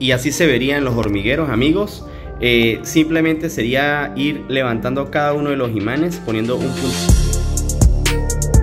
Y así se verían los hormigueros, amigos. Simplemente sería ir levantando cada uno de los imanes, poniendo un punto.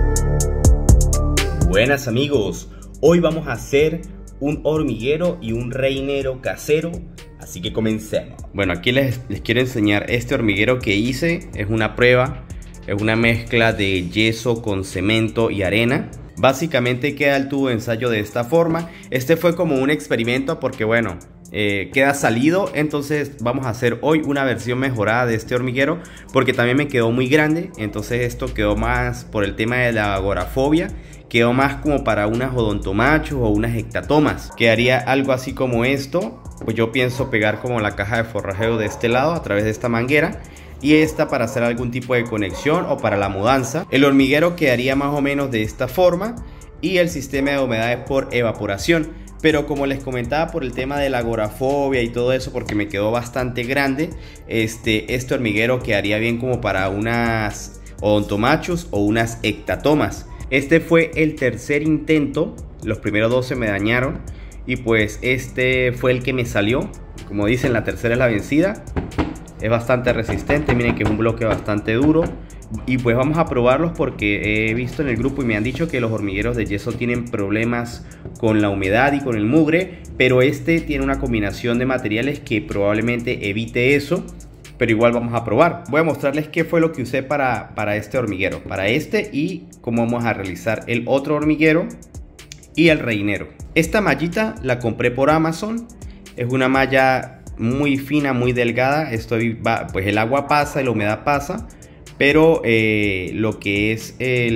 Buenas, amigos, hoy vamos a hacer un hormiguero y un reinero casero, así que comencemos. Bueno, aquí les quiero enseñar este hormiguero que hice. Es una prueba, es una mezcla de yeso con cemento y arena. Básicamente queda el tubo de ensayo de esta forma. Este fue como un experimento porque bueno, queda salido. Entonces vamos a hacer hoy una versión mejorada de este hormiguero, porque también me quedó muy grande. Entonces esto quedó más por el tema de la agorafobia. Quedó más como para unas odontomachos o unas hectatomas. Quedaría algo así como esto. Pues yo pienso pegar como la caja de forrajeo de este lado a través de esta manguera, y esta para hacer algún tipo de conexión o para la mudanza. El hormiguero quedaría más o menos de esta forma, y el sistema de humedad es por evaporación. Pero como les comentaba, por el tema de la agorafobia y todo eso, porque me quedó bastante grande, este hormiguero quedaría bien como para unas odontomachos o unas hectatomas. Este fue el tercer intento, los primeros dos se me dañaron, y pues este fue el que me salió. Como dicen, la tercera es la vencida. Es bastante resistente, miren que es un bloque bastante duro. Y pues vamos a probarlos porque he visto en el grupo y me han dicho que los hormigueros de yeso tienen problemas con la humedad y con el mugre, pero este tiene una combinación de materiales que probablemente evite eso. Pero igual vamos a probar. Voy a mostrarles qué fue lo que usé para este hormiguero, para este, y cómo vamos a realizar el otro hormiguero y el reinero. Esta mallita la compré por Amazon. Es una malla muy fina, muy delgada. Pues el agua pasa y la humedad pasa, pero lo que es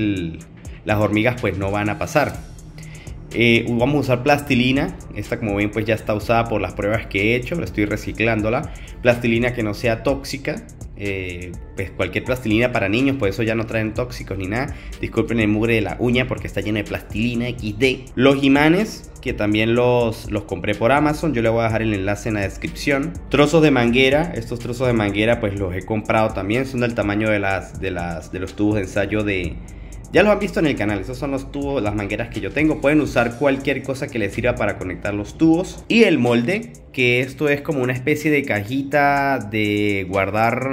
las hormigas pues no van a pasar. Vamos a usar plastilina. Esta, como ven, pues ya está usada por las pruebas que he hecho. Estoy reciclándola. Plastilina que no sea tóxica. Pues cualquier plastilina para niños, por eso ya no traen tóxicos ni nada. Disculpen el mugre de la uña porque está llena de plastilina XD. Los imanes, que también los compré por Amazon. Yo les voy a dejar el enlace en la descripción. Trozos de manguera. Estos trozos de manguera pues los he comprado también. Son del tamaño de los tubos de ensayo de... Ya los han visto en el canal. Esos son los tubos, las mangueras que yo tengo. Pueden usar cualquier cosa que les sirva para conectar los tubos. Y el molde, que esto es como una especie de cajita de guardar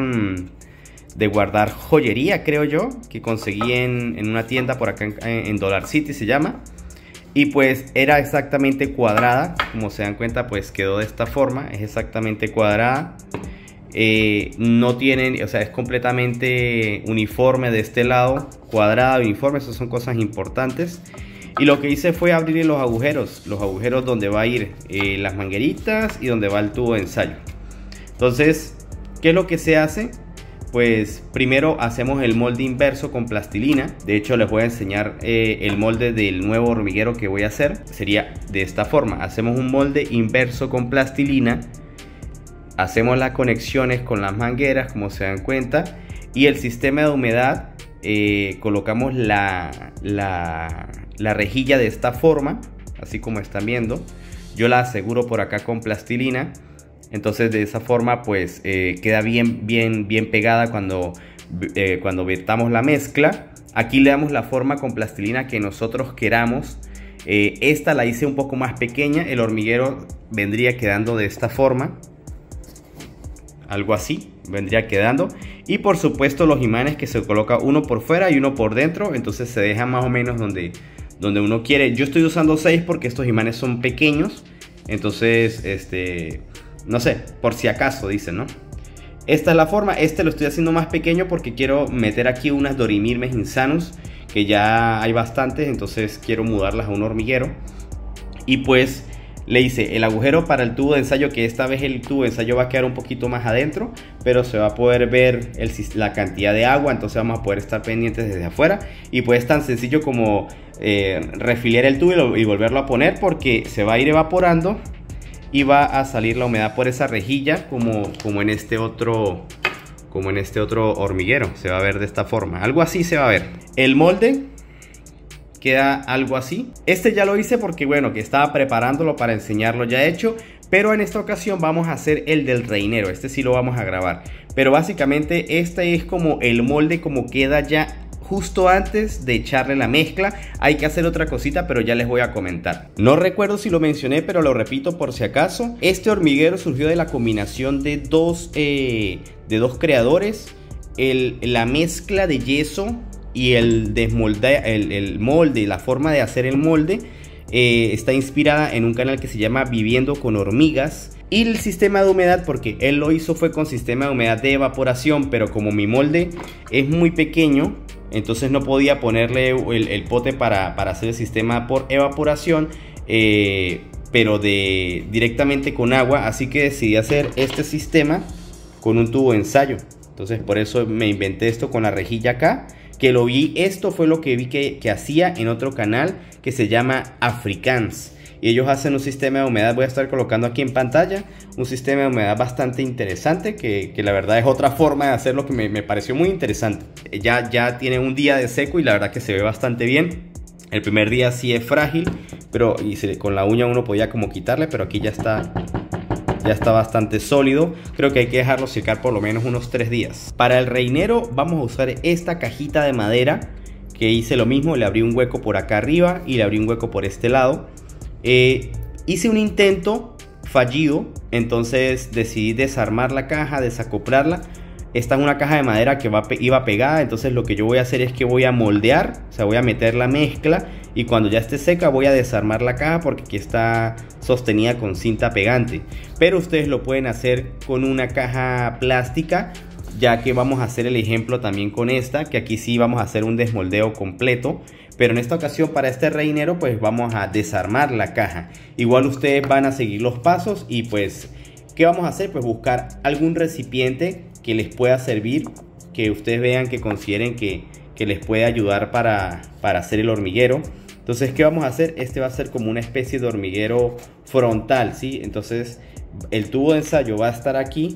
joyería, creo yo, que conseguí en una tienda por acá en Dollar City se llama. Y pues era exactamente cuadrada. Como se dan cuenta, pues quedó de esta forma. Es exactamente cuadrada. No tienen, o sea, es completamente uniforme de este lado, cuadrado, uniforme. Esas son cosas importantes. Y lo que hice fue abrir los agujeros donde va a ir las mangueritas y donde va el tubo de ensayo. Entonces, ¿qué es lo que se hace? Pues primero hacemos el molde inverso con plastilina. De hecho, les voy a enseñar el molde del nuevo hormiguero que voy a hacer. Sería de esta forma. Hacemos un molde inverso con plastilina. Hacemos las conexiones con las mangueras, como se dan cuenta. Y el sistema de humedad, colocamos la rejilla de esta forma, así como están viendo. Yo la aseguro por acá con plastilina. Entonces de esa forma pues queda bien pegada cuando vertamos la mezcla. Aquí le damos la forma con plastilina que nosotros queramos. Esta la hice un poco más pequeña. El hormiguero vendría quedando de esta forma. Algo así vendría quedando. Y por supuesto los imanes, que se coloca uno por fuera y uno por dentro. Entonces se deja más o menos donde uno quiere. Yo estoy usando 6 porque estos imanes son pequeños. Entonces no sé, por si acaso dicen, ¿no? Esta es la forma. Lo estoy haciendo más pequeño porque quiero meter aquí unas Dorimilmes Insanus, que ya hay bastantes. Entonces quiero mudarlas a un hormiguero. Y pues le hice el agujero para el tubo de ensayo, que esta vez el tubo de ensayo va a quedar un poquito más adentro, pero se va a poder ver la cantidad de agua. Entonces vamos a poder estar pendientes desde afuera. Y pues es tan sencillo como refiliar el tubo y volverlo a poner, porque se va a ir evaporando y va a salir la humedad por esa rejilla, como en este otro hormiguero. Se va a ver de esta forma, algo así se va a ver. El molde queda algo así. Este ya lo hice porque bueno, que estaba preparándolo para enseñarlo ya hecho. Pero en esta ocasión vamos a hacer el del reinero. Este sí lo vamos a grabar. Pero básicamente este es como el molde, como queda ya justo antes de echarle la mezcla. Hay que hacer otra cosita, pero ya les voy a comentar. No recuerdo si lo mencioné, pero lo repito por si acaso. Este hormiguero surgió de la combinación de dos creadores. La mezcla de yeso y el molde, la forma de hacer el molde está inspirada en un canal que se llama Viviendo con Hormigas. Y el sistema de humedad, porque él lo hizo fue con sistema de humedad de evaporación, pero como mi molde es muy pequeño, entonces no podía ponerle el pote para hacer el sistema por evaporación, pero directamente con agua. Así que decidí hacer este sistema con un tubo de ensayo. Entonces por eso me inventé esto con la rejilla acá, que lo vi. Esto fue lo que vi que hacía en otro canal que se llama Afrikaans. Y ellos hacen un sistema de humedad, voy a estar colocando aquí en pantalla, un sistema de humedad bastante interesante, que la verdad es otra forma de hacerlo que me pareció muy interesante. Ya tiene un día de seco y la verdad que se ve bastante bien. El primer día sí es frágil, pero con la uña uno podía como quitarle, pero aquí ya está bastante sólido. Creo que hay que dejarlo secar por lo menos unos 3 días. Para el reinero vamos a usar esta cajita de madera, que hice lo mismo, le abrí un hueco por acá arriba y le abrí un hueco por este lado. Hice un intento fallido, entonces decidí desarmar la caja, desacoplarla. Esta es una caja de madera que iba pegada, entonces lo que yo voy a hacer es que voy a moldear, o sea, voy a meter la mezcla y cuando ya esté seca voy a desarmar la caja porque aquí está sostenida con cinta pegante. Pero ustedes lo pueden hacer con una caja plástica, ya que vamos a hacer el ejemplo también con esta, que aquí sí vamos a hacer un desmoldeo completo. Pero en esta ocasión para este reinero pues vamos a desarmar la caja. Igual ustedes van a seguir los pasos y pues ¿qué vamos a hacer? Pues buscar algún recipiente que les pueda servir, que ustedes vean, que consideren que les puede ayudar para hacer el hormiguero. Entonces, ¿qué vamos a hacer? Este va a ser como una especie de hormiguero frontal, ¿sí? Entonces el tubo de ensayo va a estar aquí,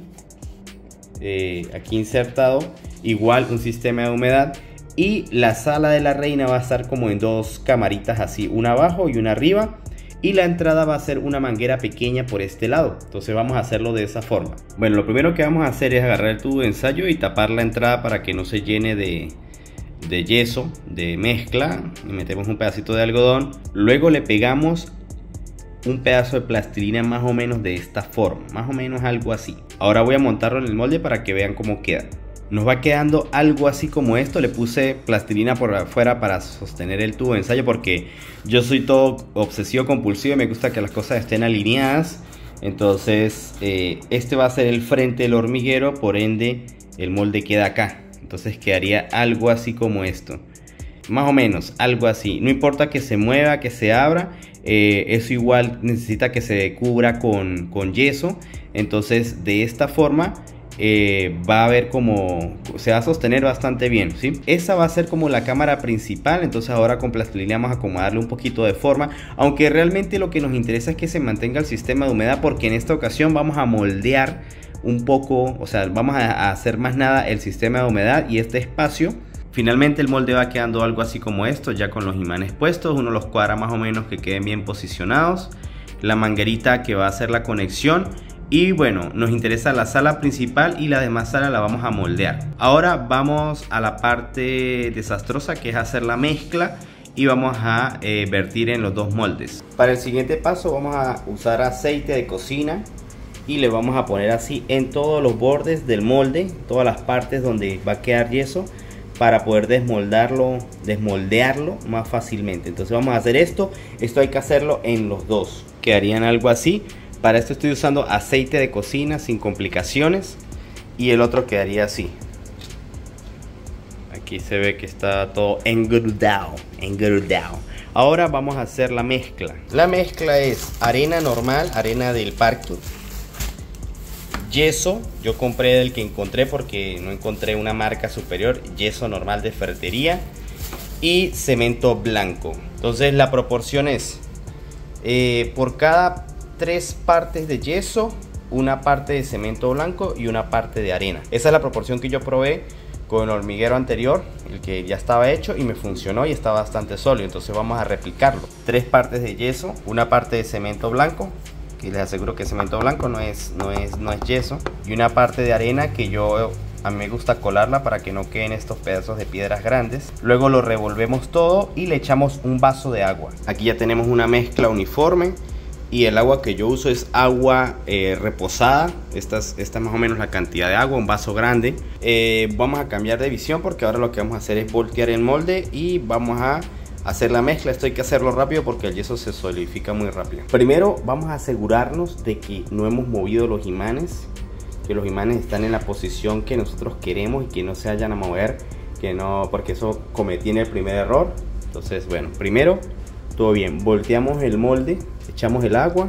aquí insertado. Igual un sistema de humedad. Y la sala de la reina va a estar como en 2 camaritas así, una abajo y una arriba. Y la entrada va a ser una manguera pequeña por este lado. Entonces vamos a hacerlo de esa forma. Bueno, lo primero que vamos a hacer es agarrar el tubo de ensayo y tapar la entrada para que no se llene de yeso, de mezcla. Y metemos un pedacito de algodón. Luego le pegamos un pedazo de plastilina más o menos de esta forma. Más o menos algo así. Ahora voy a montarlo en el molde para que vean cómo queda. Nos va quedando algo así como esto. Le puse plastilina por afuera para sostener el tubo de ensayo, porque yo soy todo obsesivo compulsivo y me gusta que las cosas estén alineadas. Entonces este va a ser el frente del hormiguero, por ende el molde queda acá. Entonces quedaría algo así como esto, más o menos algo así. No importa que se mueva, que se abra, eso igual necesita que se cubra con yeso. Entonces de esta forma va a ver como se va a sostener bastante bien, ¿sí? Esa va a ser como la cámara principal. Entonces ahora con plastilina vamos a acomodarle un poquito de forma, aunque realmente lo que nos interesa es que se mantenga el sistema de humedad, porque en esta ocasión vamos a moldear un poco, o sea, vamos a hacer más nada el sistema de humedad y este espacio. Finalmente el molde va quedando algo así como esto, ya con los imanes puestos. Uno los cuadra más o menos que queden bien posicionados, la manguerita que va a hacer la conexión. Y bueno, nos interesa la sala principal y la demás sala la vamos a moldear. Ahora vamos a la parte desastrosa, que es hacer la mezcla, y vamos a vertir en los 2 moldes. Para el siguiente paso vamos a usar aceite de cocina y le vamos a poner así en todos los bordes del molde, todas las partes donde va a quedar yeso, para poder desmoldearlo más fácilmente. Entonces vamos a hacer esto hay que hacerlo en los 2, quedarían algo así. Para esto estoy usando aceite de cocina sin complicaciones, y el otro quedaría así. Aquí se ve que está todo engrudado. Ahora vamos a hacer la mezcla. La mezcla es arena normal, arena del parque, yeso. Yo compré del que encontré porque no encontré una marca superior. Yeso normal de ferretería y cemento blanco. Entonces la proporción es por cada 3 partes de yeso, una parte de cemento blanco y una parte de arena. Esa es la proporción que yo probé con el hormiguero anterior, el que ya estaba hecho, y me funcionó y está bastante sólido. Entonces vamos a replicarlo. 3 partes de yeso, una parte de cemento blanco, que les aseguro que cemento blanco no es yeso, y una parte de arena que yo A mí me gusta colarla para que no queden estos pedazos de piedras grandes. Luego lo revolvemos todo y le echamos un vaso de agua. Aquí ya tenemos una mezcla uniforme. Y el agua que yo uso es agua reposada. Esta es más o menos la cantidad de agua, un vaso grande. Vamos a cambiar de visión porque ahora lo que vamos a hacer es voltear el molde y vamos a hacer la mezcla. Esto hay que hacerlo rápido porque el yeso se solidifica muy rápido. Primero vamos a asegurarnos de que no hemos movido los imanes, que los imanes están en la posición que nosotros queremos y que no se vayan a mover, que no, porque eso cometí el primer error. Entonces, bueno, primero todo bien, volteamos el molde, echamos el agua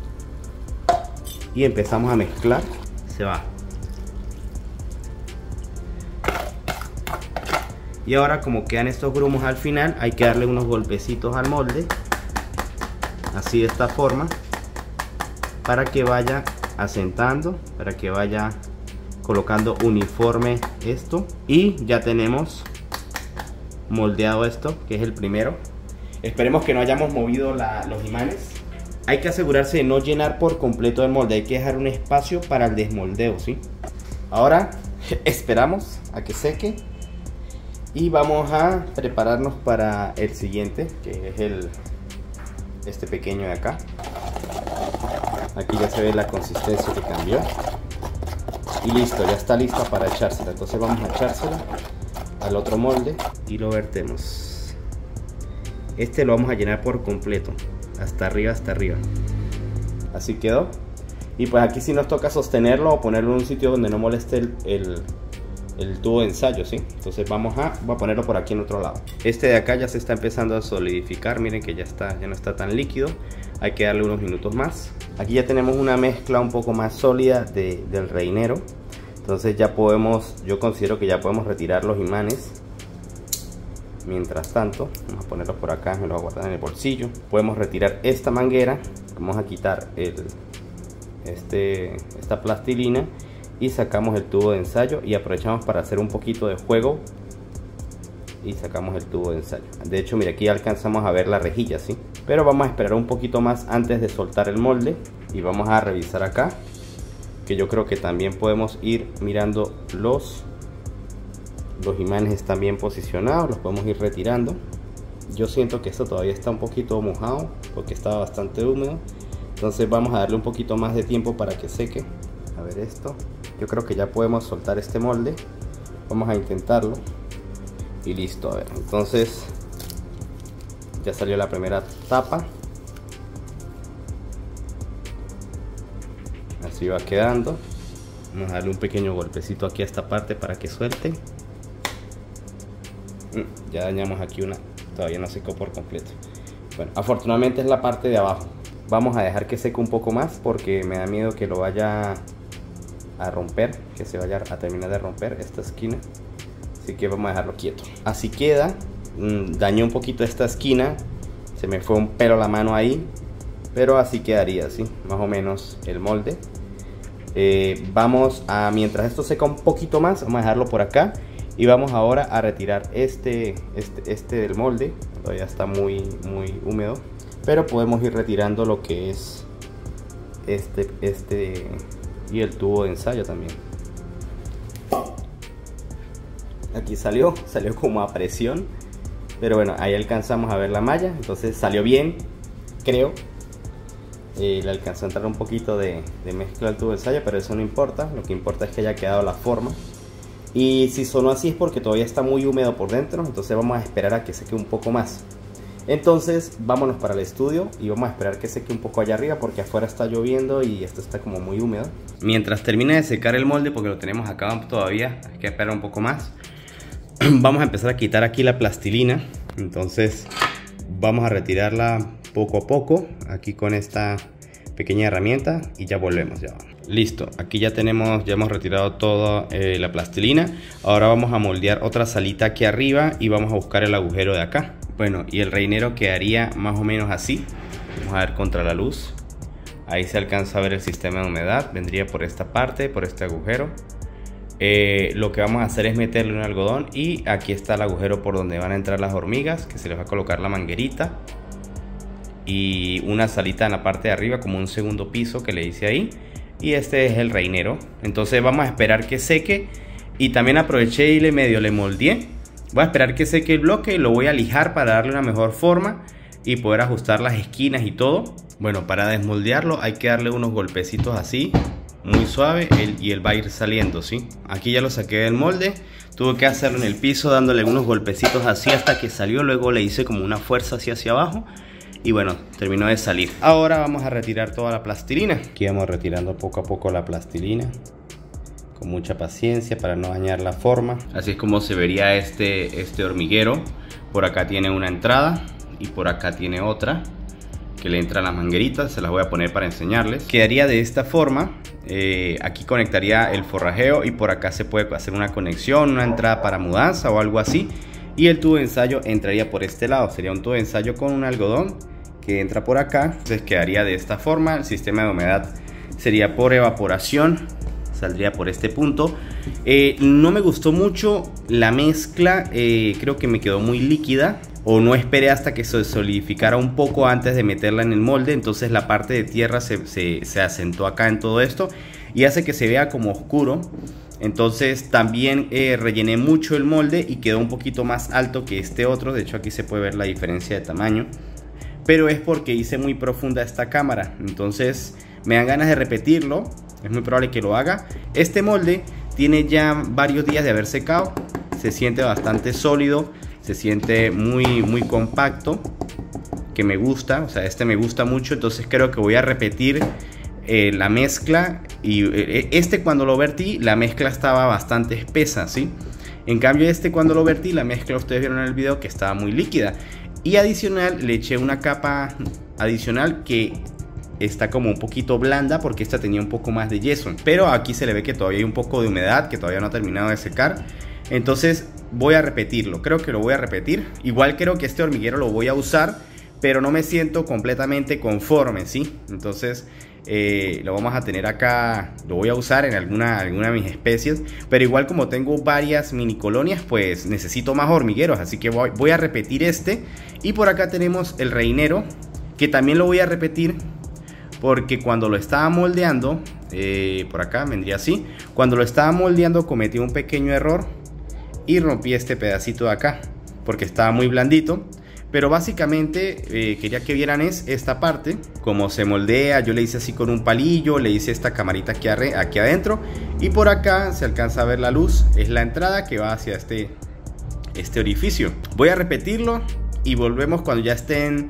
y empezamos a mezclar. Se va. Y ahora, como quedan estos grumos al final, hay que darle unos golpecitos al molde, así de esta forma, para que vaya asentando, para que vaya colocando uniforme esto. Y ya tenemos moldeado esto, que es el primero. Esperemos que no hayamos movido los imanes. Hay que asegurarse de no llenar por completo el molde, hay que dejar un espacio para el desmoldeo, ¿sí? Ahora esperamos a que seque y vamos a prepararnos para el siguiente, que es este pequeño de acá. Aquí ya se ve la consistencia que cambió y listo, ya está lista para echársela. Entonces vamos a echársela al otro molde y lo vertemos. Este lo vamos a llenar por completo, hasta arriba, así quedó. Y pues aquí sí nos toca sostenerlo o ponerlo en un sitio donde no moleste el tubo de ensayo, ¿sí? Entonces voy a ponerlo por aquí en otro lado. Este de acá ya se está empezando a solidificar, miren que ya no está tan líquido. Hay que darle unos minutos más. Aquí ya tenemos una mezcla un poco más sólida del reinero. Entonces ya yo considero que ya podemos retirar los imanes. Mientras tanto, vamos a ponerlos por acá, me los voy a guardar en el bolsillo. Podemos retirar esta manguera, vamos a quitar esta plastilina y sacamos el tubo de ensayo y aprovechamos para hacer un poquito de juego y sacamos el tubo de ensayo. De hecho, mira, aquí alcanzamos a ver la rejilla, ¿sí? Pero vamos a esperar un poquito más antes de soltar el molde y vamos a revisar acá, que yo creo que también podemos ir mirando los imanes están bien posicionados, los podemos ir retirando. Yo siento que esto todavía está un poquito mojado porque estaba bastante húmedo, entonces vamos a darle un poquito más de tiempo para que seque. A ver esto, yo creo que ya podemos soltar este molde, vamos a intentarlo y listo. A ver, entonces ya salió la primera tapa, así va quedando. Vamos a darle un pequeño golpecito aquí a esta parte para que suelte. Ya dañamos aquí una, todavía no secó por completo. Bueno, afortunadamente es la parte de abajo. Vamos a dejar que seque un poco más porque me da miedo que lo vaya a romper, que se vaya a terminar de romper esta esquina. Así que vamos a dejarlo quieto. Así queda. Dañé un poquito esta esquina, se me fue un pelo la mano ahí, pero así quedaría, ¿sí? Más o menos el molde. Mientras esto seca un poquito más, vamos a dejarlo por acá. Y vamos ahora a retirar este del molde. Todavía está muy húmedo, pero podemos ir retirando lo que es este y el tubo de ensayo también. Aquí salió como a presión, pero bueno, ahí alcanzamos a ver la malla. Entonces salió bien, creo. Le alcanzó a entrar un poquito de mezcla al tubo de ensayo, pero eso no importa. Lo que importa es que haya quedado la forma. Y si sonó así es porque todavía está muy húmedo por dentro, entonces vamos a esperar a que seque un poco más. Entonces vámonos para el estudio y vamos a esperar que seque un poco allá arriba porque afuera está lloviendo y esto está como muy húmedo. Mientras termine de secar el molde, porque lo tenemos acá todavía, hay que esperar un poco más. Vamos a empezar a quitar aquí la plastilina. Entonces vamos a retirarla poco a poco aquí con esta pequeña herramienta y ya volvemos. Listo, aquí ya hemos retirado toda la plastilina. Ahora vamos a moldear otra salita aquí arriba y vamos a buscar el agujero de acá. Bueno, y el reinero quedaría más o menos así. Vamos a ver contra la luz. Ahí se alcanza a ver el sistema de humedad. Vendría por esta parte, por este agujero. Lo que vamos a hacer es meterle un algodón y aquí está el agujero por donde van a entrar las hormigas, que se les va a colocar la manguerita. Y una salita en la parte de arriba, como un segundo piso que le hice ahí. Y este es el reinero. Entonces vamos a esperar que seque Y también aproveché y medio le moldeé. Voy a esperar que seque el bloque y lo voy a lijar para darle una mejor forma y poder ajustar las esquinas y todo. Bueno, para desmoldearlo hay que darle unos golpecitos así, muy suave, y él va a ir saliendo, ¿sí? Aquí ya lo saqué del molde. Tuve que hacerlo en el piso dándole unos golpecitos así hasta que salió. Luego le hice como una fuerza así hacia abajo. Y bueno, terminó de salir. Ahora vamos a retirar toda la plastilina. Aquí vamos retirando poco a poco la plastilina, con mucha paciencia para no dañar la forma. Así es como se vería este hormiguero. Por acá tiene una entrada y por acá tiene otra que le entra a las mangueritas. Se las voy a poner para enseñarles. Quedaría de esta forma. Aquí conectaría el forrajeo y por acá se puede hacer una conexión, una entrada para mudanza o algo así. Y el tubo de ensayo entraría por este lado. Sería un tubo de ensayo con un algodón que entra por acá. Entonces quedaría de esta forma. El sistema de humedad sería por evaporación. Saldría por este punto. No me gustó mucho la mezcla. Creo que me quedó muy líquida. O no esperé hasta que se solidificara un poco antes de meterla en el molde. Entonces la parte de tierra se asentó acá en todo esto y hace que se vea como oscuro. Entonces también rellené mucho el molde y quedó un poquito más alto que este otro. De hecho aquí se puede ver la diferencia de tamaño, pero es porque hice muy profunda esta cámara. Entonces me dan ganas de repetirlo. Es muy probable que lo haga. Este molde tiene ya varios días de haber secado. Se siente bastante sólido. Se siente muy compacto, que me gusta. O sea, me gusta mucho. Entonces creo que voy a repetir la mezcla. Y cuando lo vertí, la mezcla estaba bastante espesa, ¿sí? En cambio cuando lo vertí, la mezcla, ustedes vieron en el video que estaba muy líquida. Y adicional, le eché una capa adicional que está como un poquito blanda, porque esta tenía un poco más de yeso. Pero aquí se le ve que todavía hay un poco de humedad, que todavía no ha terminado de secar. Entonces voy a repetirlo, creo que lo voy a repetir. Igual creo que este hormiguero lo voy a usar, pero no me siento completamente conforme, ¿sí? Entonces lo vamos a tener acá, lo voy a usar en alguna de mis especies. Pero igual, como tengo varias mini colonias, pues necesito más hormigueros. Así que voy a repetir y por acá tenemos el reinero, que también lo voy a repetir, porque cuando lo estaba moldeando, por acá vendría así. Cuando lo estaba moldeando cometí un pequeño error y rompí este pedacito de acá, porque estaba muy blandito. Pero básicamente quería que vieran esta parte, cómo se moldea. Yo le hice así con un palillo, le hice esta camarita aquí adentro. Y por acá se alcanza a ver la luz, es la entrada que va hacia este orificio. Voy a repetirlo y volvemos cuando ya estén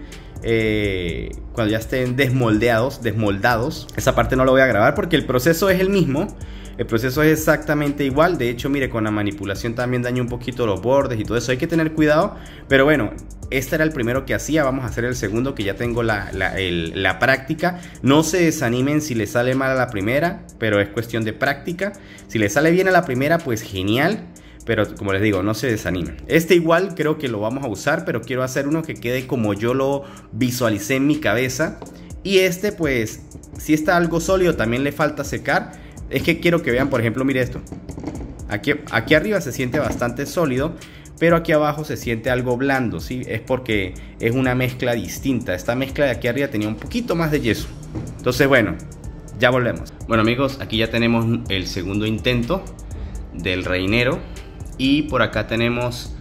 desmoldados. Esa parte no la voy a grabar porque el proceso es el mismo. El proceso es exactamente igual. De hecho, mire, con la manipulación también daño un poquito los bordes y todo eso. Hay que tener cuidado. Pero bueno, este era el primero que hacía. Vamos a hacer el segundo, que ya tengo la práctica. No se desanimen si les sale mal a la primera, pero es cuestión de práctica. Si les sale bien a la primera, pues genial. Pero como les digo, no se desanimen. Igual creo que lo vamos a usar, pero quiero hacer uno que quede como yo lo visualicé en mi cabeza. Y pues si está algo sólido, también le falta secar. Es que quiero que vean, por ejemplo, mire esto. Aquí arriba se siente bastante sólido, pero aquí abajo se siente algo blando, ¿sí? Es porque es una mezcla distinta. Esta mezcla de aquí arriba tenía un poquito más de yeso. Entonces, bueno, ya volvemos. Bueno, amigos, aquí ya tenemos el segundo intento del reinero. Y por acá tenemos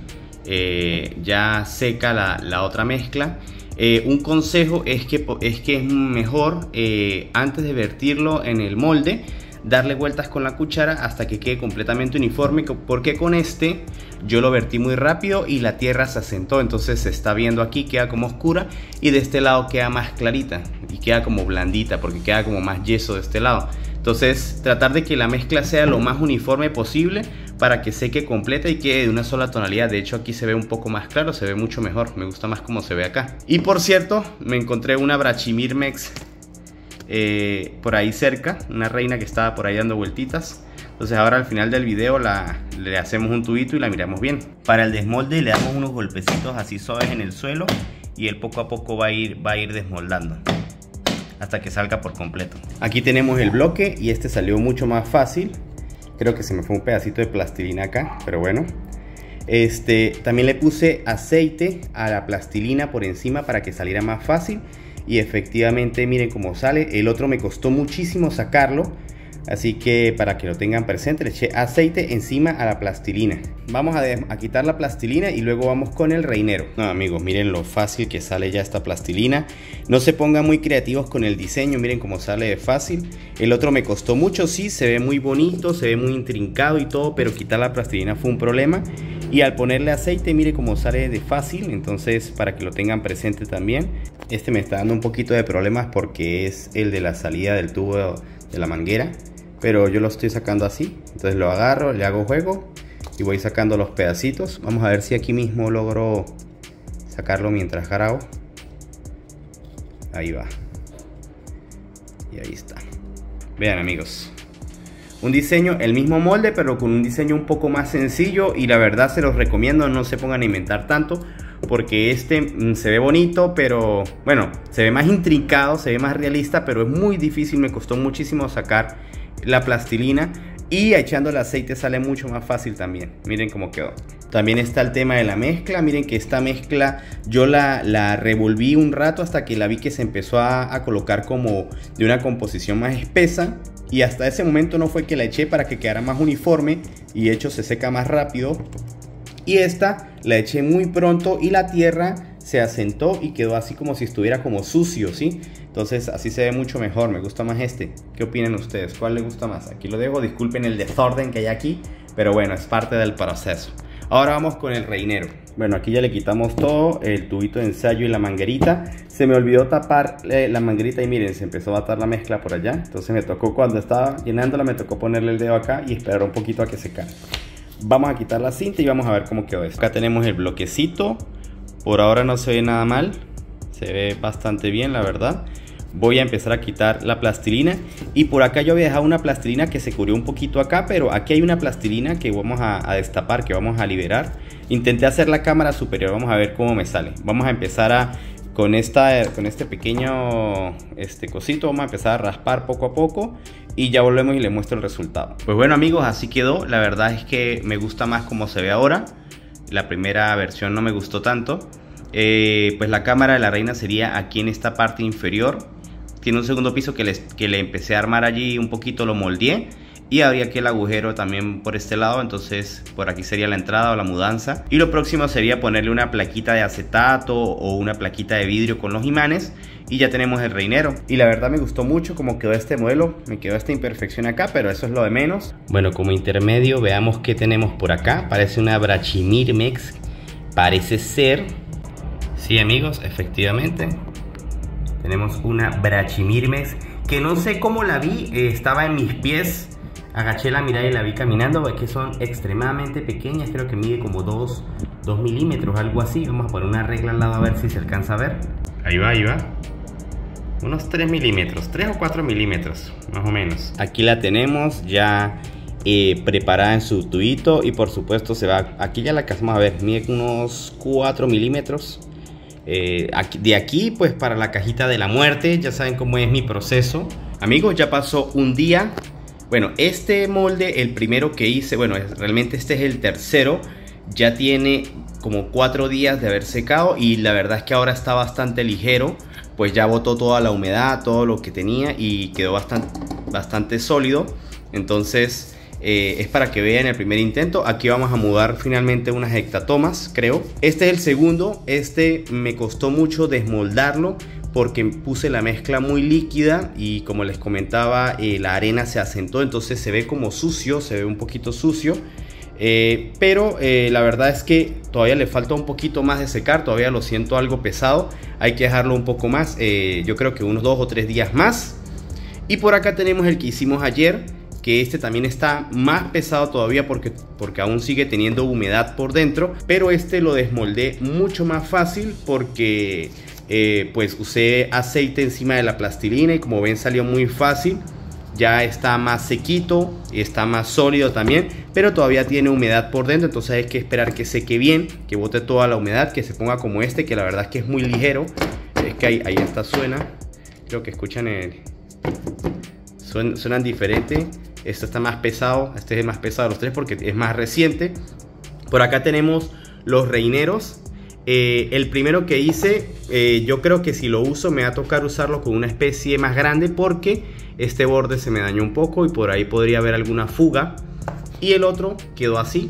ya seca la otra mezcla. Un consejo es que es mejor antes de vertirlo en el molde, darle vueltas con la cuchara hasta que quede completamente uniforme, porque con yo lo vertí muy rápido y la tierra se asentó. Entonces se está viendo aquí, queda como oscura, y de este lado queda más clarita y queda como blandita porque queda como más yeso de este lado. Entonces tratar de que la mezcla sea lo más uniforme posible para que seque completa y quede de una sola tonalidad. De hecho aquí se ve un poco más claro, se ve mucho mejor, me gusta más como se ve acá. Y por cierto, me encontré una Brachymirmex por ahí cerca, una reina que estaba por ahí dando vueltitas. Entonces ahora al final del video le hacemos un tubito y la miramos bien. Para el desmolde le damos unos golpecitos así suaves en el suelo y él poco a poco va a ir desmoldando hasta que salga por completo. Aquí tenemos el bloque y salió mucho más fácil. Creo que se me fue un pedacito de plastilina acá, pero bueno. También le puse aceite a la plastilina por encima para que saliera más fácil. Y efectivamente miren cómo sale. El otro me costó muchísimo sacarlo Así que para que lo tengan presente, le eché aceite encima a la plastilina. Vamos a quitar la plastilina y luego vamos con el reinero. No, amigos, miren lo fácil que sale ya esta plastilina. No se pongan muy creativos con el diseño, miren cómo sale de fácil. El otro me costó mucho, sí, se ve muy bonito, se ve muy intrincado y todo, pero quitar la plastilina fue un problema. Y al ponerle aceite, mire cómo sale de fácil. Entonces, para que lo tengan presente también. Este me está dando un poquito de problemas porque es el de la salida del tubo de la manguera, pero yo lo estoy sacando así. Entonces lo agarro, le hago juego y voy sacando los pedacitos. Vamos a ver si aquí mismo logro sacarlo mientras grabo. Ahí va. Y ahí está. Vean, amigos, un diseño, el mismo molde, pero con un diseño un poco más sencillo. Y la verdad se los recomiendo, no se pongan a inventar tanto, porque este se ve bonito, pero bueno, se ve más intrincado, se ve más realista, pero es muy difícil. Me costó muchísimo sacar la plastilina, y echándole aceite sale mucho más fácil también. Miren cómo quedó. También está el tema de la mezcla. Miren que esta mezcla yo la revolví un rato hasta que la vi que se empezó a colocar como de una composición más espesa, y hasta ese momento no fue que la eché para que quedara más uniforme, y de hecho se seca más rápido. Y esta la eché muy pronto y la tierra se asentó y quedó así como si estuviera como sucio, ¿sí? Entonces así se ve mucho mejor, me gusta más este. ¿Qué opinan ustedes? ¿Cuál les gusta más? Aquí lo dejo, disculpen el desorden que hay aquí, pero bueno, es parte del proceso. Ahora vamos con el reinero. Bueno, aquí ya le quitamos todo, el tubito de ensayo y la manguerita. Se me olvidó tapar la manguerita y miren, se empezó a atar la mezcla por allá. Entonces me tocó, cuando estaba llenándola, me tocó ponerle el dedo acá y esperar un poquito a que se caiga. Vamos a quitar la cinta y vamos a ver cómo quedó esto. Acá tenemos el bloquecito. Por ahora no se ve nada mal, se ve bastante bien, la verdad. Voy a empezar a quitar la plastilina, y por acá yo había dejado una plastilina que se cubrió un poquito acá, pero aquí hay una plastilina que vamos a destapar, que vamos a liberar. Intenté hacer la cámara superior, vamos a ver cómo me sale. Vamos a empezar con este pequeño cosito, vamos a empezar a raspar poco a poco y ya volvemos y les muestro el resultado. Pues bueno, amigos, así quedó. La verdad es que me gusta más como se ve ahora. La primera versión no me gustó tanto. Pues la cámara de la reina sería aquí en esta parte inferior. Tiene un segundo piso que le empecé a armar allí un poquito, lo moldeé. Y habría aquí el agujero también por este lado, entonces por aquí sería la entrada o la mudanza. Y lo próximo sería ponerle una plaquita de acetato o una plaquita de vidrio con los imanes. Y ya tenemos el reinero. Y la verdad me gustó mucho cómo quedó este modelo. Me quedó esta imperfección acá, pero eso es lo de menos. Bueno, como intermedio veamos qué tenemos por acá. Parece una Brachimirmex. Parece ser. Sí, amigos, efectivamente tenemos una Brachimirmex, que no sé cómo la vi. Estaba en mis pies. Agaché la mirada y la vi caminando, porque son extremadamente pequeñas. Creo que mide como 2 milímetros, algo así. Vamos a poner una regla al lado a ver si se alcanza a ver. Ahí va, ahí va. Unos 3 milímetros, 3 o 4 milímetros, más o menos. Aquí la tenemos ya preparada en su tubito. Y por supuesto se va, aquí ya la alcanzamos a ver, mide unos 4 milímetros. De aquí pues para la cajita de la muerte. Ya saben cómo es mi proceso. Amigos, ya pasó un día. Bueno, este molde, el primero que hice, bueno, realmente este es el tercero. Ya tiene como 4 días de haber secado, y la verdad es que ahora está bastante ligero. Pues ya botó toda la humedad, todo lo que tenía, y quedó bastante sólido. Entonces es para que vean el primer intento. Aquí vamos a mudar finalmente unas hectatomas, creo. Este es el segundo. Este me costó mucho desmoldarlo porque puse la mezcla muy líquida, y como les comentaba, la arena se asentó, entonces se ve como sucio, se ve un poquito sucio. Pero la verdad es que todavía le falta un poquito más de secar. Todavía lo siento algo pesado. Hay que dejarlo un poco más, yo creo que unos 2 o 3 días más. Y por acá tenemos el que hicimos ayer, que este también está más pesado todavía porque aún sigue teniendo humedad por dentro. Pero este lo desmoldé mucho más fácil porque pues usé aceite encima de la plastilina, y como ven salió muy fácil. Ya está más sequito, está más sólido también, pero todavía tiene humedad por dentro. Entonces hay que esperar que seque bien, que bote toda la humedad, que se ponga como este, que la verdad es que es muy ligero. Es que ahí está, suena. Creo que escuchan suenan diferente. Este está más pesado, este es más pesado de los tres porque es más reciente. Por acá tenemos los reineros. El primero que hice, yo creo que si lo uso me va a tocar usarlo con una especie más grande, porque este borde se me dañó un poco y por ahí podría haber alguna fuga. Y el otro quedó así,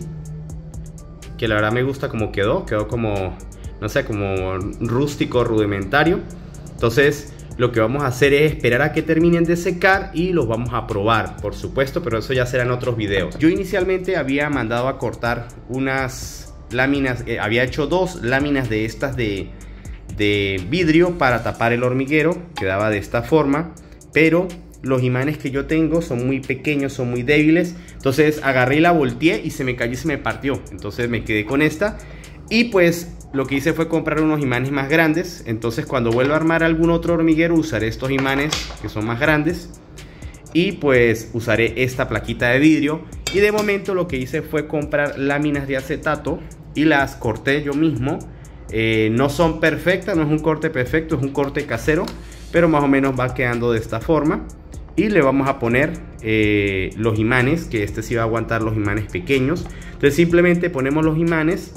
que la verdad me gusta como quedó como, no sé, como rústico, rudimentario. Entonces lo que vamos a hacer es esperar a que terminen de secar y los vamos a probar, por supuesto, pero eso ya será en otros videos. Yo inicialmente había mandado a cortar unas láminas, había hecho 2 láminas de estas de vidrio para tapar el hormiguero, quedaba de esta forma, pero los imanes que yo tengo son muy pequeños, son muy débiles, entonces agarré y la volteé y se me cayó y se me partió, entonces me quedé con esta y pues lo que hice fue comprar unos imanes más grandes. Entonces cuando vuelva a armar algún otro hormiguero usaré estos imanes que son más grandes y pues usaré esta plaquita de vidrio. Y de momento lo que hice fue comprar láminas de acetato y las corté yo mismo. No son perfectas, no es un corte perfecto, es un corte casero, pero más o menos va quedando de esta forma. Y le vamos a poner los imanes, que este sí va a aguantar los imanes pequeños. Entonces simplemente ponemos los imanes.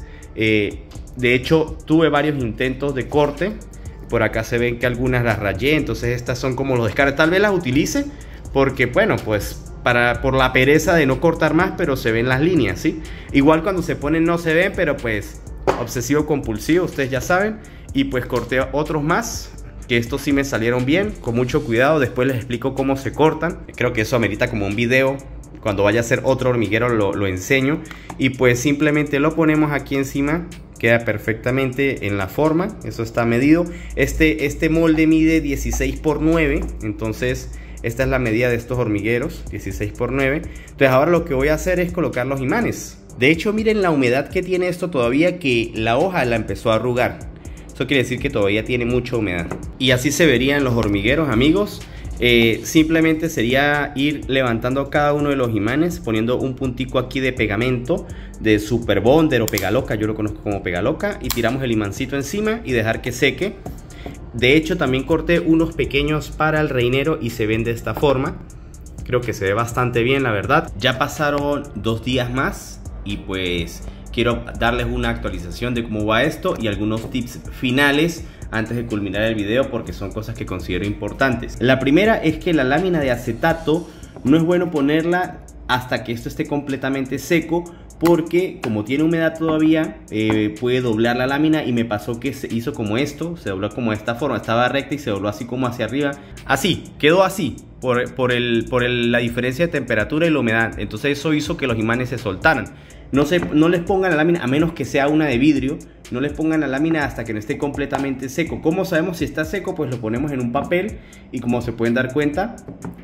De hecho tuve varios intentos de corte. Por acá se ven que algunas las rayé, entonces estas son como los descartes. Tal vez las utilice porque bueno, pues por la pereza de no cortar más, pero se ven las líneas, ¿sí? Igual cuando se ponen no se ven, pero pues obsesivo compulsivo, ustedes ya saben. Y pues corté otros más, que estos sí me salieron bien, con mucho cuidado. Después les explico cómo se cortan. Creo que eso amerita como un video. Cuando vaya a hacer otro hormiguero lo enseño. Y pues simplemente lo ponemos aquí encima. Queda perfectamente en la forma. Eso está medido. Este molde mide 16 por 9. Entonces esta es la medida de estos hormigueros, 16 por 9. Entonces ahora lo que voy a hacer es colocar los imanes. De hecho miren la humedad que tiene esto todavía, que la hoja la empezó a arrugar. Eso quiere decir que todavía tiene mucha humedad. Y así se verían los hormigueros, amigos. Simplemente sería ir levantando cada uno de los imanes, poniendo un puntico aquí de pegamento de Super Bonder o Pegaloca, yo lo conozco como Pegaloca, y tiramos el imancito encima y dejar que seque. De hecho también corté unos pequeños para el reinero y se ven de esta forma. Creo que se ve bastante bien, la verdad. Ya pasaron 2 días más y pues quiero darles una actualización de cómo va esto y algunos tips finales antes de culminar el video, porque son cosas que considero importantes. La primera es que la lámina de acetato no es bueno ponerla hasta que esto esté completamente seco, porque como tiene humedad todavía puede doblar la lámina, y me pasó que se hizo como esto, se dobló como de esta forma, estaba recta y se dobló así como hacia arriba, así, quedó así por la diferencia de temperatura y la humedad. Entonces eso hizo que los imanes se soltaran. No les pongan la lámina, a menos que sea una de vidrio, no les pongan la lámina hasta que no esté completamente seco. ¿Cómo sabemos si está seco? Pues lo ponemos en un papel y como se pueden dar cuenta,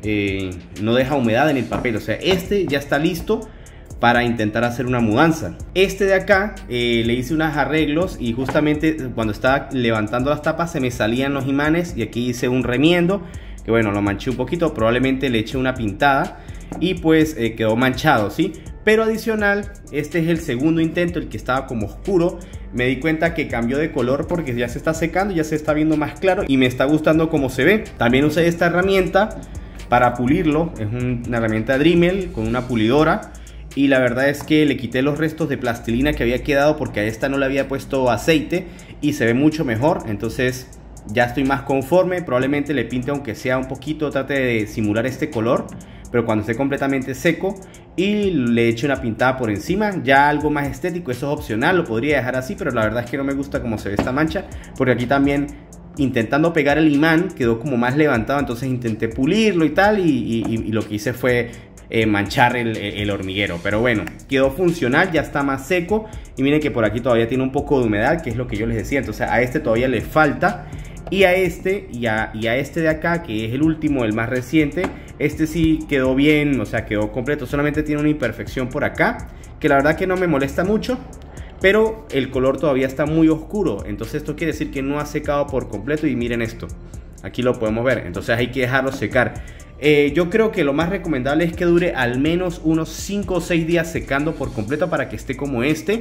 no deja humedad en el papel. O sea, este ya está listo para intentar hacer una mudanza. Este de acá le hice unos arreglos y justamente cuando estaba levantando las tapas se me salían los imanes, y aquí hice un remiendo que bueno, lo manché un poquito, probablemente le eché una pintada y pues quedó manchado, ¿sí? Pero adicional, este es el segundo intento, el que estaba como oscuro. Me di cuenta que cambió de color porque ya se está secando, ya se está viendo más claro y me está gustando cómo se ve. También usé esta herramienta para pulirlo, es una herramienta Dremel con una pulidora. Y la verdad es que le quité los restos de plastilina que había quedado, porque a esta no le había puesto aceite y se ve mucho mejor. Entonces ya estoy más conforme. Probablemente le pinte aunque sea un poquito, trate de simular este color, pero cuando esté completamente seco, y le echo una pintada por encima, ya algo más estético. Eso es opcional, lo podría dejar así, pero la verdad es que no me gusta cómo se ve esta mancha, porque aquí también intentando pegar el imán quedó como más levantado, entonces intenté pulirlo y tal, y lo que hice fue manchar el hormiguero. Pero bueno, quedó funcional, ya está más seco, y miren que por aquí todavía tiene un poco de humedad, que es lo que yo les decía. Entonces a este todavía le falta, y a este y a este de acá, que es el último, el más reciente, este sí quedó bien, o sea, quedó completo. Solamente tiene una imperfección por acá, que la verdad que no me molesta mucho, pero el color todavía está muy oscuro. Entonces esto quiere decir que no ha secado por completo. Y miren esto, aquí lo podemos ver. Entonces hay que dejarlo secar. Yo creo que lo más recomendable es que dure al menos unos 5 o 6 días secando por completo, para que esté como este,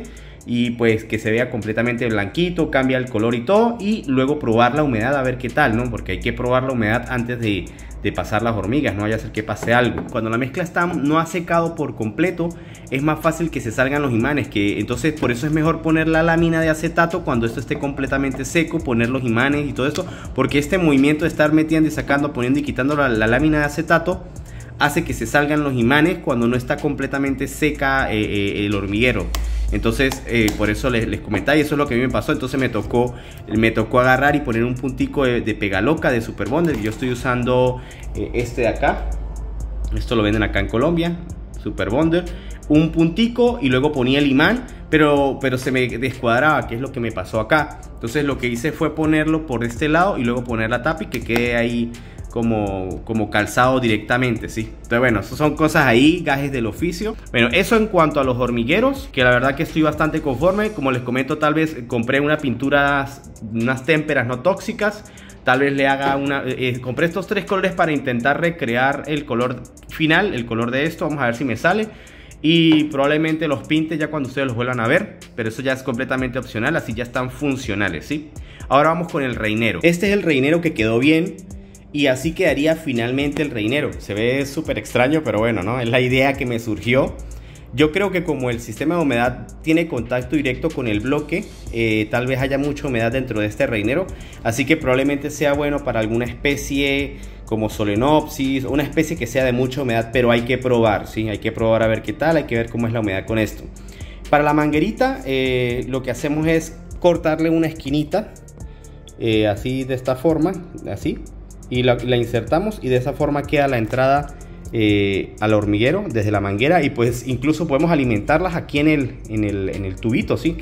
y pues que se vea completamente blanquito, cambia el color y todo, y luego probar la humedad a ver qué tal, ¿no? Porque hay que probar la humedad antes de pasar las hormigas, no vaya a ser que pase algo. Cuando la mezcla no ha secado por completo, es más fácil que se salgan los imanes, entonces por eso es mejor poner la lámina de acetato cuando esto esté completamente seco, poner los imanes y todo esto, porque este movimiento de estar metiendo y sacando, poniendo y quitando la lámina de acetato hace que se salgan los imanes cuando no está completamente seca el hormiguero. Entonces por eso les comentaba, y eso es lo que a mí me pasó. Entonces me tocó agarrar y poner un puntico de Pegaloca de Super Bonder. Yo estoy usando este de acá, esto lo venden acá en Colombia, Super Bonder, un puntico, y luego ponía el imán, pero se me descuadraba, que es lo que me pasó acá. Entonces lo que hice fue ponerlo por este lado y luego poner la tapa y que quede ahí como calzado directamente, ¿sí? Entonces bueno, eso son cosas ahí, gajes del oficio. Bueno, eso en cuanto a los hormigueros, que la verdad que estoy bastante conforme. Como les comento, tal vez compré una pintura, unas témperas no tóxicas. Tal vez le haga compré estos 3 colores para intentar recrear el color final, el color de esto. Vamos a ver si me sale. Y probablemente los pinte ya cuando ustedes los vuelvan a ver, pero eso ya es completamente opcional, así ya están funcionales, ¿sí? Ahora vamos con el reinero. Este es el reinero que quedó bien. Y así quedaría finalmente el reinero. Se ve súper extraño, pero bueno, ¿no? Es la idea que me surgió. Yo creo que como el sistema de humedad tiene contacto directo con el bloque, tal vez haya mucha humedad dentro de este reinero. Así que probablemente sea bueno para alguna especie como Solenopsis, una especie que sea de mucha humedad, pero hay que probar, ¿sí? Hay que probar a ver qué tal, hay que ver cómo es la humedad con esto. Para la manguerita, lo que hacemos es cortarle una esquinita, así de esta forma, así. Y la insertamos y de esa forma queda la entrada al hormiguero desde la manguera, y pues incluso podemos alimentarlas aquí en el tubito, ¿sí?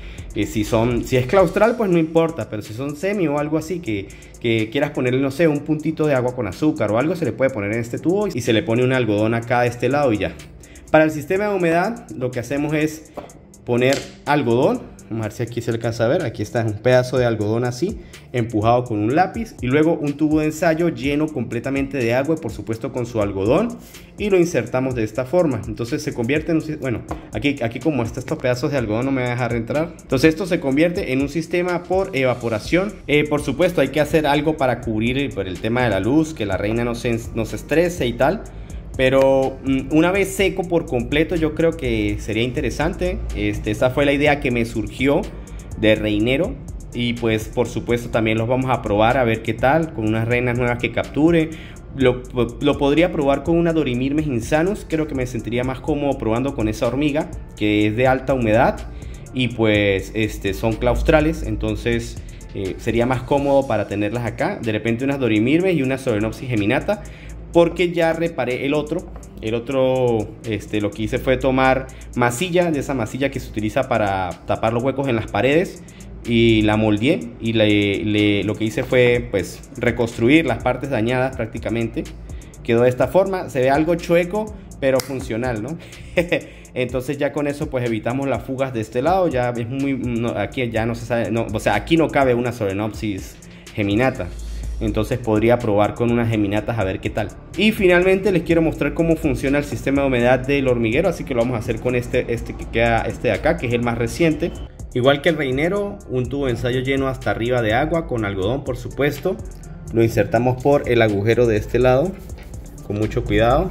Si es claustral pues no importa, pero si son semi o algo así que quieras ponerle, no sé, un puntito de agua con azúcar o algo, se le puede poner en este tubo y se le pone un algodón acá de este lado y ya. Para el sistema de humedad lo que hacemos es poner algodón. Vamos a ver si aquí se alcanza a ver. Aquí está un pedazo de algodón así, empujado con un lápiz, y luego un tubo de ensayo lleno completamente de agua, por supuesto con su algodón, y lo insertamos de esta forma. Entonces se convierte en un, bueno, aquí como estos pedazos de algodón no me va a dejar entrar. Entonces esto se convierte en un sistema por evaporación. Por supuesto hay que hacer algo para cubrir por el tema de la luz, que la reina no se estrese y tal. Pero una vez seco por completo, yo creo que sería interesante. Esa fue la idea que me surgió de reinero. Y pues por supuesto también los vamos a probar a ver qué tal, con unas reinas nuevas que capture. Lo podría probar con una Dorymirmes insanus. Creo que me sentiría más cómodo probando con esa hormiga, que es de alta humedad y pues son claustrales. Entonces sería más cómodo para tenerlas acá. De repente unas Dorymirmes y una Solenopsis geminata, porque ya reparé el otro, lo que hice fue tomar masilla, de esa masilla que se utiliza para tapar los huecos en las paredes, y la moldeé, y lo que hice fue pues reconstruir las partes dañadas prácticamente. Quedó de esta forma, se ve algo chueco, pero funcional, ¿no? Entonces ya con eso pues evitamos las fugas de este lado. Ya es aquí ya no se sabe, o sea, aquí no cabe una Solenopsis geminata. Entonces podría probar con unas geminatas a ver qué tal. Y finalmente les quiero mostrar cómo funciona el sistema de humedad del hormiguero. Así que lo vamos a hacer con este de acá, que es el más reciente. Igual que el reinero, un tubo de ensayo lleno hasta arriba de agua, con algodón por supuesto. Lo insertamos por el agujero de este lado, con mucho cuidado.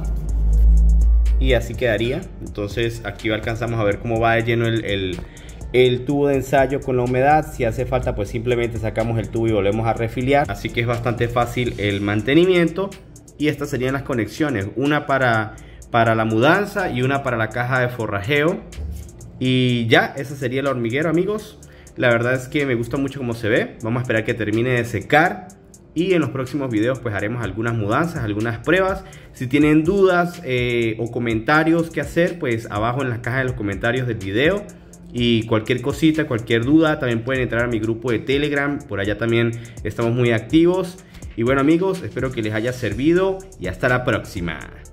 Y así quedaría. Entonces aquí alcanzamos a ver cómo va de lleno el tubo de ensayo con la humedad. Si hace falta pues simplemente sacamos el tubo y volvemos a refiliar. Así que es bastante fácil el mantenimiento. Y estas serían las conexiones, una para la mudanza y una para la caja de forrajeo. Y ya, ese sería el hormiguero, amigos. La verdad es que me gusta mucho cómo se ve. Vamos a esperar que termine de secar, y en los próximos videos pues haremos algunas mudanzas, algunas pruebas. Si tienen dudas o comentarios que hacer, pues abajo en la caja de los comentarios del video. Y cualquier cosita, cualquier duda, también pueden entrar a mi grupo de Telegram. Por allá también estamos muy activos. Y bueno amigos, espero que les haya servido y hasta la próxima.